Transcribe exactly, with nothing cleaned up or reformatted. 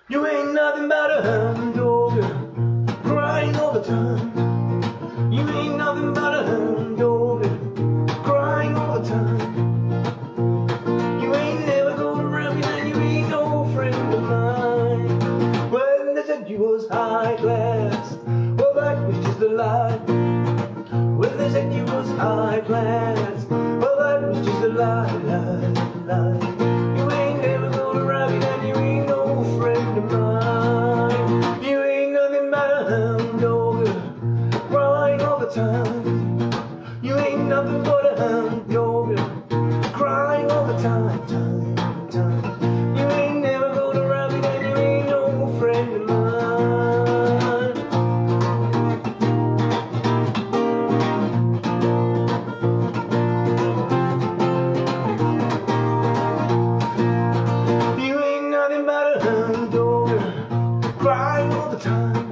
You ain't nothing but a hound dog, crying all the time. You ain't nothing but a hound dog, crying all the time. You ain't never gonna rub me and you ain't no friend of mine. When they said you was high class, well that was just a lie. When they said you was high class, well that was just a lie, lie, lie. You ain't never gonna rub me and you ain't no friend of mine. You ain't nothing but a hound dog, crying all the time. You ain't nothing but a hound dog, crying all the time, time, time. You ain't never gonna rub me and you ain't no friend of mine. You ain't nothing but a hound dog, crying all the time.